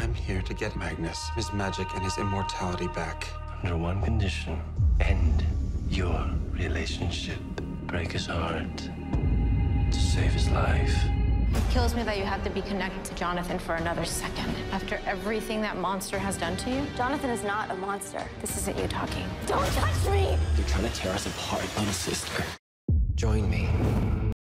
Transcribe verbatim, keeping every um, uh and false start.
I'm here to get Magnus, his magic, and his immortality back. Under one condition, end your relationship. Break his heart to save his life. It kills me that you have to be connected to Jonathan for another second. After everything that monster has done to you. Jonathan is not a monster. This isn't you talking. Don't touch me! You're trying to tear us apart, little sister. Join me.